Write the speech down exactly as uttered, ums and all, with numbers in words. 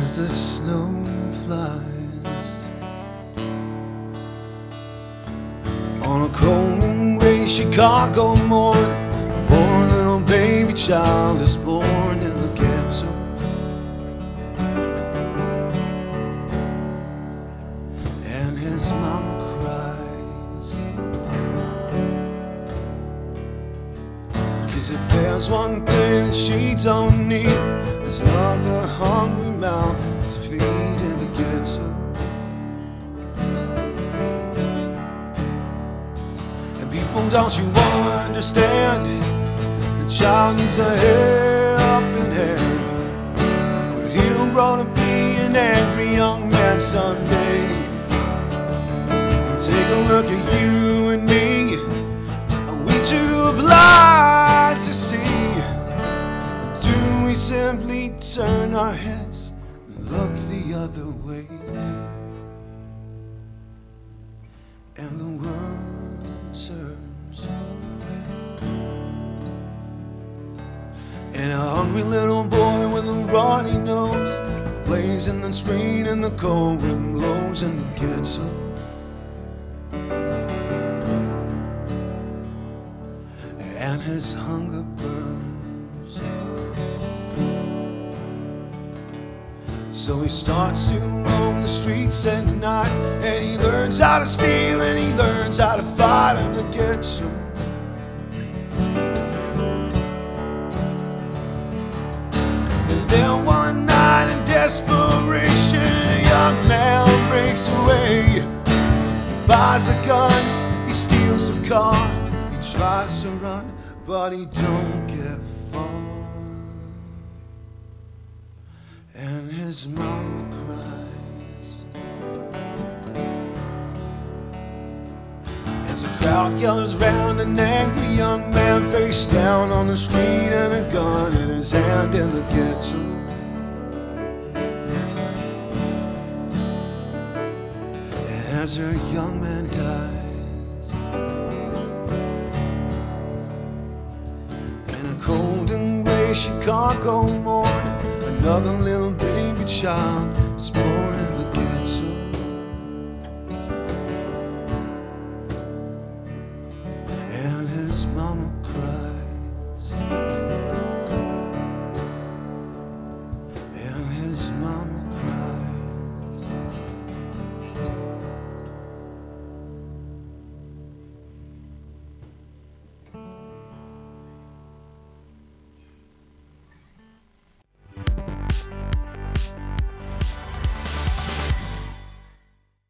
as the snow flies on a cold and gray Chicago morning. A poor little baby child is born in the ghetto, and his mama cries. 'Cause if there's one thing that she don't need, it's not a hungry mouth to feed in the ghetto. And people, don't you understand? The child needs a helping hand, but he'll grow to be an angry young man someday. And take a look at you and me. Are we too blind to see? Do we simply turn our heads and look the other way? And the world serves, and a hungry little boy with a runny nose plays in the street and the cold wind blows in the ghetto. And his hunger burns, so he starts to roam the streets at night, and he learns how to steal and he learns how to fight in the ghetto. And then one night in desperation, a young man breaks away. He buys a gun, he steals a car, he tries to run, but he don't get far. And his mama cries as a crowd gathers round an angry young man face down on the street and a gun in his hand in the ghetto. As a young man dies in a cold and gray Chicago morning, another little baby child is born in the ghetto. And his mama cries.